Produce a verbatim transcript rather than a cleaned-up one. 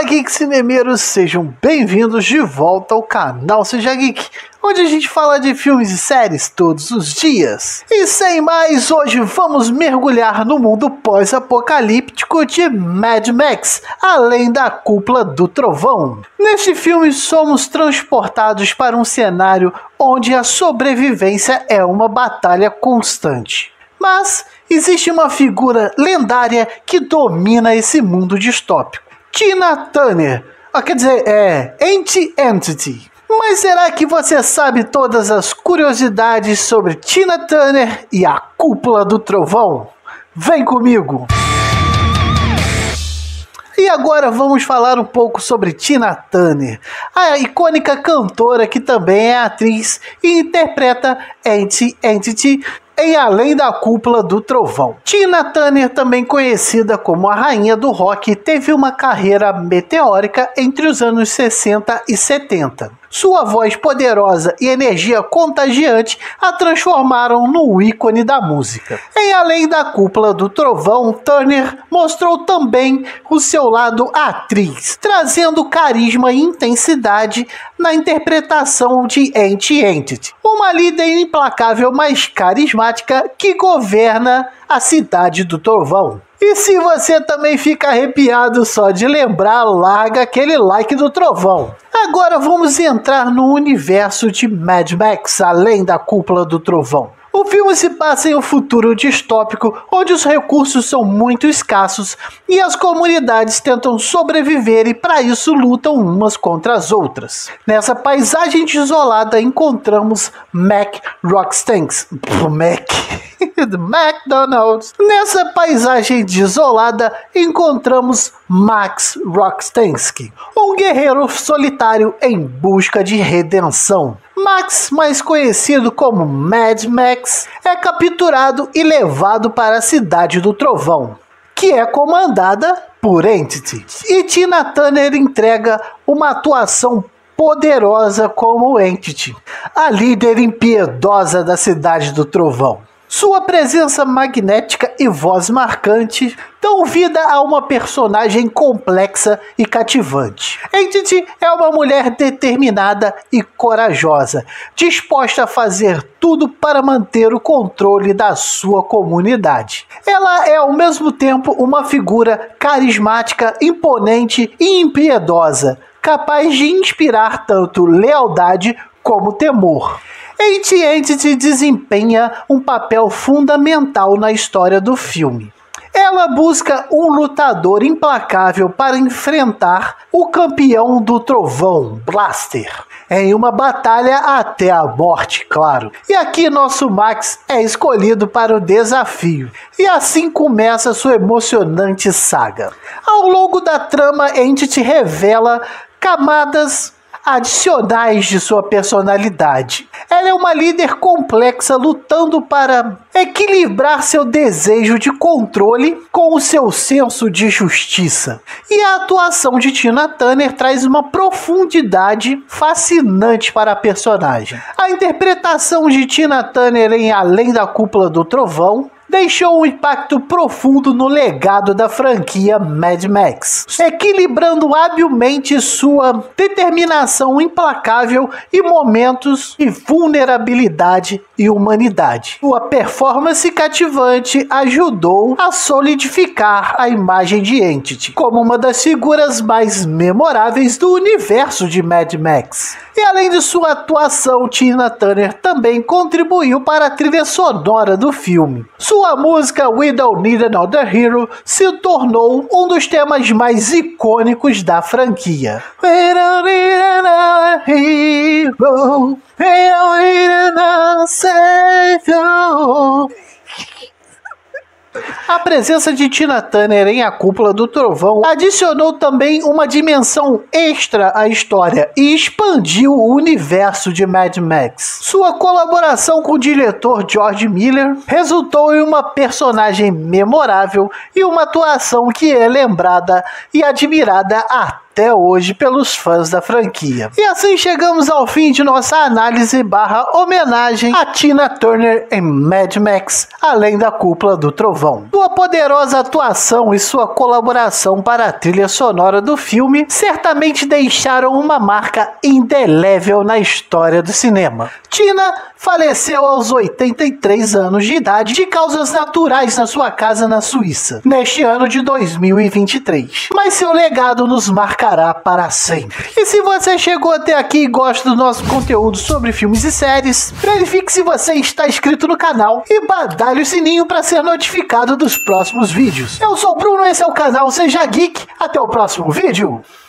Fala Geek Cinemeiros, sejam bem-vindos de volta ao canal Seja Geek, onde a gente fala de filmes e séries todos os dias. E sem mais, hoje vamos mergulhar no mundo pós-apocalíptico de Mad Max, Além da Cúpula do Trovão. Neste filme somos transportados para um cenário onde a sobrevivência é uma batalha constante. Mas existe uma figura lendária que domina esse mundo distópico. Tina Turner, ah, quer dizer, é Anti-Entity. Mas será que você sabe todas as curiosidades sobre Tina Turner e a Cúpula do Trovão? Vem comigo! E agora vamos falar um pouco sobre Tina Turner, a icônica cantora que também é atriz e interpreta Anti-Entity em Além da Cúpula do Trovão. Tina Turner, também conhecida como a rainha do rock, teve uma carreira meteórica entre os anos sessenta e setenta. Sua voz poderosa e energia contagiante a transformaram no ícone da música. Em Além da Cúpula do Trovão, Turner mostrou também o seu lado atriz, trazendo carisma e intensidade na interpretação de Anti-Entity, uma líder implacável, mas carismática que governa a cidade do Trovão. E se você também fica arrepiado só de lembrar, larga aquele like do trovão. Agora vamos entrar no universo de Mad Max, Além da Cúpula do Trovão. O filme se passa em um futuro distópico, onde os recursos são muito escassos e as comunidades tentam sobreviver e para isso lutam umas contra as outras. Nessa paisagem desolada encontramos Mac Rockstanks, Mac, McDonald's. Nessa paisagem desolada encontramos Max Rockstansky, um guerreiro solitário em busca de redenção. Max, mais conhecido como Mad Max, é capturado e levado para a Cidade do Trovão, que é comandada por Entity. E Tina Turner entrega uma atuação poderosa como Entity, a líder impiedosa da Cidade do Trovão. Sua presença magnética e voz marcante dão vida a uma personagem complexa e cativante. Entity é uma mulher determinada e corajosa, disposta a fazer tudo para manter o controle da sua comunidade. Ela é ao mesmo tempo uma figura carismática, imponente e impiedosa, capaz de inspirar tanto lealdade como temor. Anti-Entity desempenha um papel fundamental na história do filme. Ela busca um lutador implacável para enfrentar o campeão do trovão, Blaster, em uma batalha até a morte, claro. E aqui nosso Max é escolhido para o desafio. E assim começa sua emocionante saga. Ao longo da trama, Entity revela camadas adicionais de sua personalidade. Ela é uma líder complexa lutando para equilibrar seu desejo de controle com o seu senso de justiça. E a atuação de Tina Turner traz uma profundidade fascinante para a personagem. A interpretação de Tina Turner em Além da Cúpula do Trovão deixou um impacto profundo no legado da franquia Mad Max, equilibrando habilmente sua determinação implacável e momentos de vulnerabilidade e humanidade. Sua performance cativante ajudou a solidificar a imagem de Entity como uma das figuras mais memoráveis do universo de Mad Max. E além de sua atuação, Tina Turner também contribuiu para a trilha sonora do filme. Sua música We Don't Need Another Hero se tornou um dos temas mais icônicos da franquia. We don't need another hero, we don't need another savior. A presença de Tina Turner em A Cúpula do Trovão adicionou também uma dimensão extra à história e expandiu o universo de Mad Max. Sua colaboração com o diretor George Miller resultou em uma personagem memorável e uma atuação que é lembrada e admirada até até hoje pelos fãs da franquia. E assim chegamos ao fim de nossa análise barra homenagem a Tina Turner em Mad Max, Além da Cúpula do Trovão. Sua poderosa atuação e sua colaboração para a trilha sonora do filme certamente deixaram uma marca indelével na história do cinema. Tina faleceu aos oitenta e três anos de idade de causas naturais na sua casa na Suíça, neste ano de dois mil e vinte e três. Mas seu legado nos marcará para sempre. E se você chegou até aqui e gosta do nosso conteúdo sobre filmes e séries, verifique se você está inscrito no canal e badale o sininho para ser notificado dos próximos vídeos. Eu sou o Bruno, esse é o canal Seja Geek. Até o próximo vídeo.